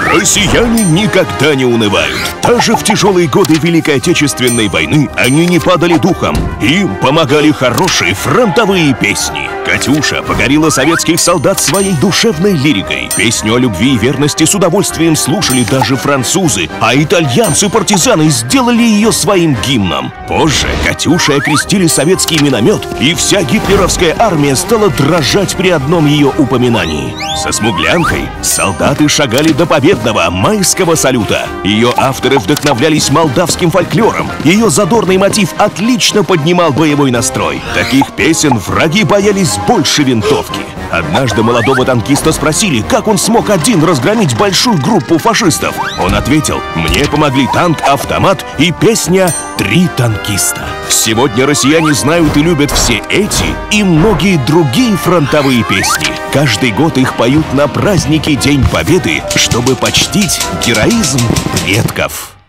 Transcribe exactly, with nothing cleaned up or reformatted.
Россияне никогда не унывают. Даже в тяжелые годы Великой Отечественной войны они не падали духом. Им помогали хорошие фронтовые песни. Катюша покорила советских солдат своей душевной лирикой. Песню о любви и верности с удовольствием слушали даже французы, а итальянцы-партизаны сделали ее своим гимном. Позже Катюшей окрестили советский миномет, и вся гитлеровская армия стала дрожать при одном ее упоминании. Со Смуглянкой солдаты шагали до победного майского салюта. Ее авторы вдохновлялись молдавским фольклором. Ее задорный мотив отлично поднимал боевой настрой. Таких песен враги боялись больше винтовки. Однажды молодого танкиста спросили, как он смог один разгромить большую группу фашистов. Он ответил: «Мне помогли танк, автомат и песня «Три танкиста». Сегодня россияне знают и любят все эти и многие другие фронтовые песни. Каждый год их поют на празднике День Победы, чтобы почтить героизм предков.